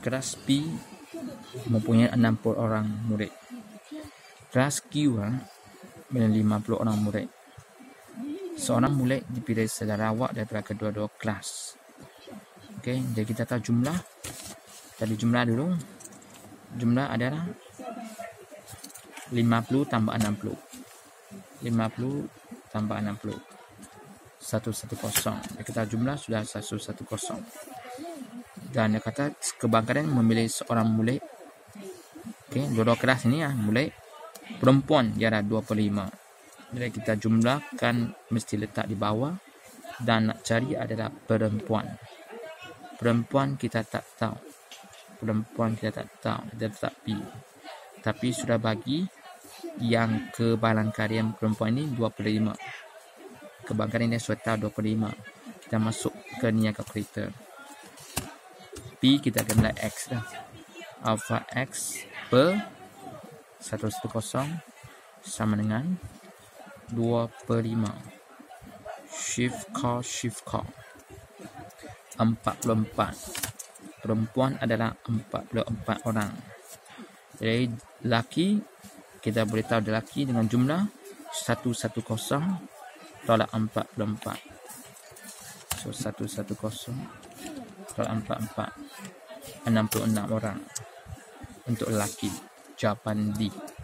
kelas P mempunyai 60 orang murid. Kelas Q dengan 50 orang murid. Seorang murid dipilih secara awak daripada kedua-dua kelas. Okey, jadi kita tahu jumlah. Tadi jumlah dulu. Jumlah adalah 50 tambah 60. 50 tambah 60. 110. Kita jumlah sudah 110. Dan dia kata kebangkitan memilih seorang murid. Okey, dua-dua kelas ini murid perempuan dia ada 25. Jadi kita jumlahkan mesti letak di bawah dan nak cari adalah perempuan. Perempuan kita tak tahu. Kita tak P. Tapi sudah bagi yang kebalangkarian perempuan ini 25. Kebangkitan ini sudah tahu 25. Kita masuk ke niaga kalkulator. P kita akan mulai X dah. Alpha X per 110 sama dengan 2/5. Shift call 44. Perempuan adalah 44 orang. Jadi lelaki kita boleh tahu lelaki dengan jumlah 110 tolak 44. So 110 tolak 44, 66 orang untuk lelaki. Jawapan D.